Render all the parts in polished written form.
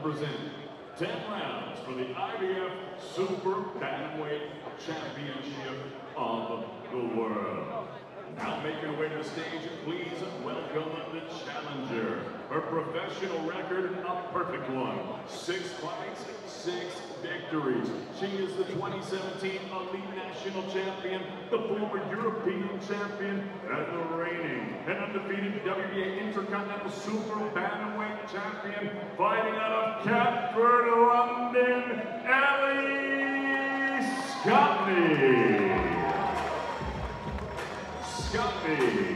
present 10 rounds for the IBF Super Bantamweight Championship of the World. Now making her way to the stage, please welcome the challenger. Her professional record, a perfect one. 6 fights, 6 victories. She is the 2017 Elite National Champion, the former European Champion, and the reigning and undefeated WBA Intercontinental Super Bantamweight Champion, fighting out of Catford, London, Ellie Scotney. Scotney.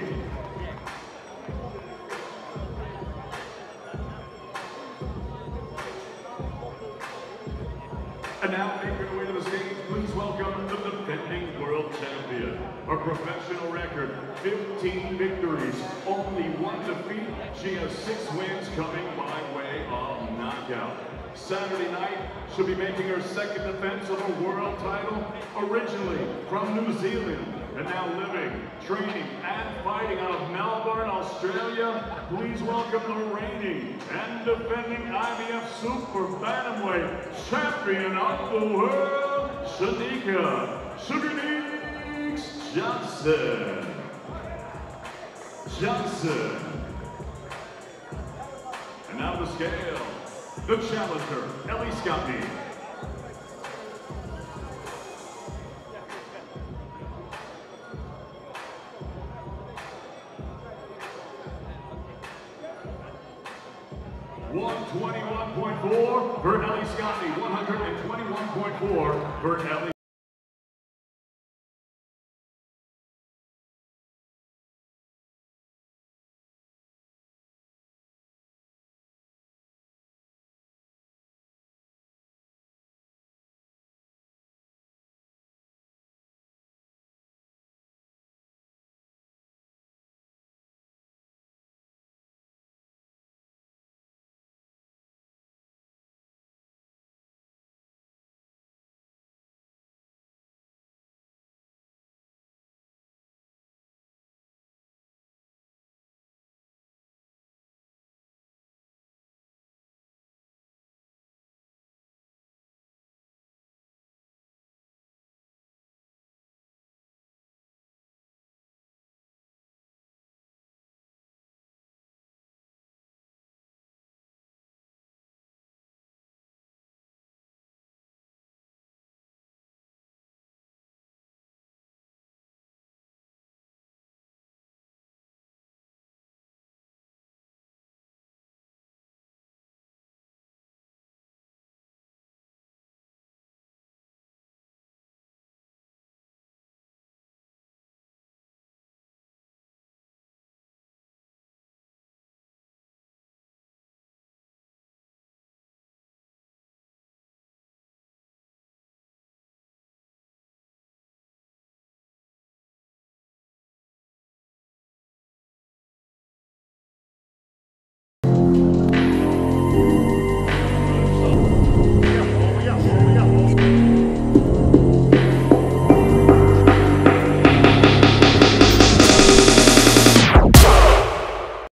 And now making her way to the stage, please welcome the defending world champion. Her professional record, 15 victories, only 1 defeat. She has 6 wins coming by way of knockout. Saturday night, she'll be making her 2nd defense of a world title, originally from New Zealand, and now living, training, and fighting out of Melbourne, Australia. Please welcome the reigning and defending IBF Super Bantamweight Champion of the World, Cherneka Johnson. And now the scale, the challenger, Ellie Scotney. $121.4 for Ellie Scotney, $121.4 for Ellie.